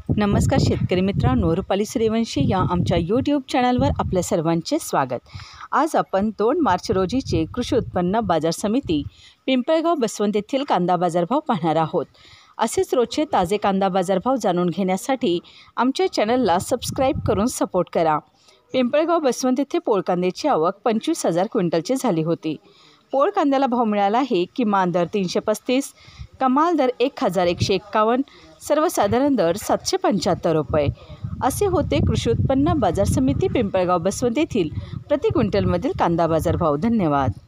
नमस्कार शेतकरी मित्रांनो, रुपाली सूर्यवंशी या आमच्या यूट्यूब चॅनलवर आपल्या सर्वांचे स्वागत। आज आपण 2 मार्च रोजीचे कृषी उत्पन्न बाजार समिती पिंपळगाव बसवंत येथील कांदा बाजारभाव पाहणार आहोत। असेच रोजचे ताजे कांदा बाजारभाव जाणून घेण्यासाठी आमच्या चॅनलला सबस्क्राईब करून सपोर्ट करा। पिंपळगाव बसवंत येथे पोळ कांद्याची आवक 25,000 क्विंटलची झाली होती। पोळ कांद्याला भाव मिळाला आहे किमान दर 335, कमाल दर 1,151, सर्वसाधारण दर 775 रुपये असे होते कृषी उत्पन्न बाजार समिती पिंपळगाव बसवंत येथील प्रति क्विंटलमधील कांदा बाजारभाव। धन्यवाद।